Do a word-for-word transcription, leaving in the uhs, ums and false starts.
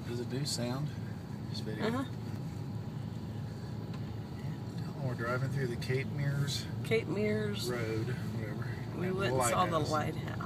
Does it do sound? This video. Uh-huh. We're driving through the Cape Meares Cape Meares Road, whatever. We And went and saw the lighthouse. lighthouse.